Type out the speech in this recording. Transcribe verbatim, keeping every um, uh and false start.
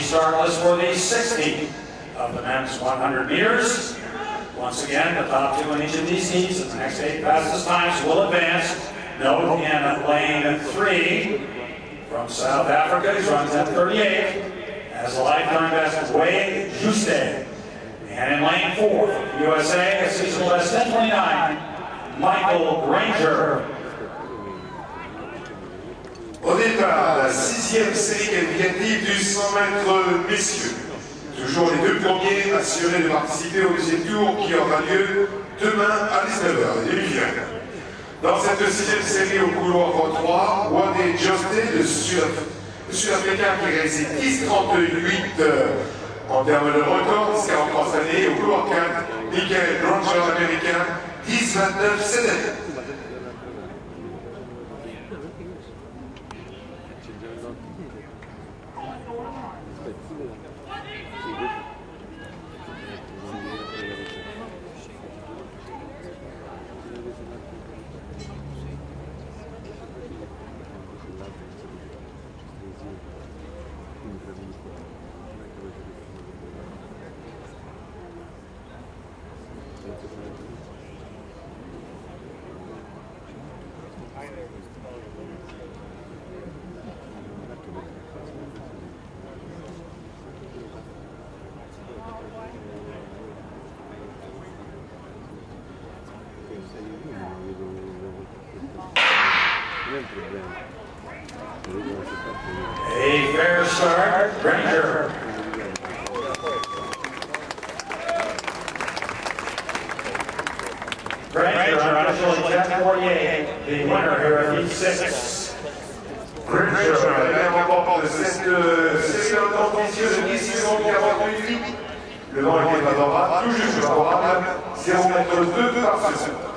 start list for the sixty of the men's one hundred meters. Once again, the top two in each of these heats and the next eight fastest times will advance. Note in lane three from South Africa, he's running ten thirty-eight, as a lifetime best Waide, Jooste. And in lane four from the U S A, a seasonal best ten twenty-nine, Granger. Au départ, la sixième série qualificative du cent mètres messieurs. Toujours les deux premiers assurés de participer au deuxième tour qui aura lieu demain à dix-neuf heures, les demi-finales. Dans cette sixième série au couloir trois, Waide Jooste, le Sud-Africain qui réussit dix trente-huit en termes de record, dix quarante-trois cette année. Au couloir quatre, Granger, l'Américain, dix vingt-neuf cette année. A fair start, Granger. Granger on ten forty-eight, the winner here at heat six. Granger, la remporte de cette série ambitieuse de dix quarante-huit. Le vent était favorable, tout juste favorable, zéro virgule deux par seconde.